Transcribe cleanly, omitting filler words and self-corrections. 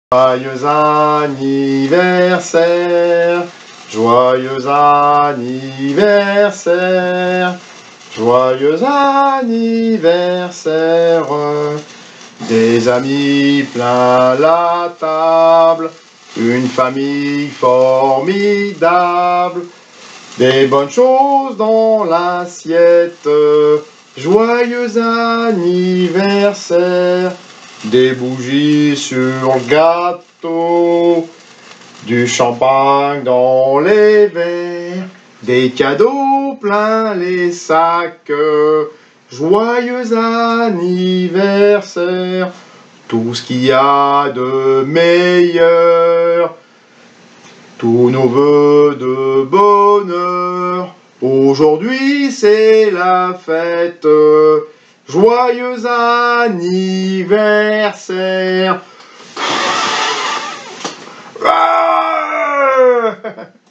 Joyeux anniversaire, joyeux anniversaire, joyeux anniversaire. Des amis plein la table, une famille formidable, des bonnes choses dans l'assiette. Joyeux anniversaire. Des bougies sur le gâteau, du champagne dans les verres, des cadeaux plein les sacs. Joyeux anniversaire, tout ce qu'il y a de meilleur, tous nos vœux de bonheur. Aujourd'hui c'est la fête. Joyeux anniversaire.